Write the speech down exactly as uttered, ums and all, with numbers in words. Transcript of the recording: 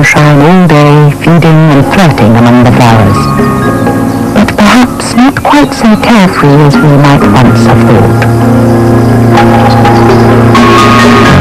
sunshine all day, feeding and flirting among the flowers. But perhaps not quite so carefree as we might once have thought.